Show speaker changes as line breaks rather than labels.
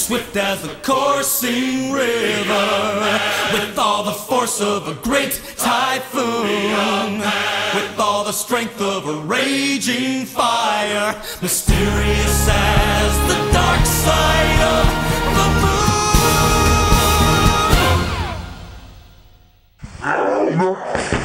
swift as the coursing river, with all the force of a great typhoon, with all the strength of a raging fire, mysterious as the dark side of the moon.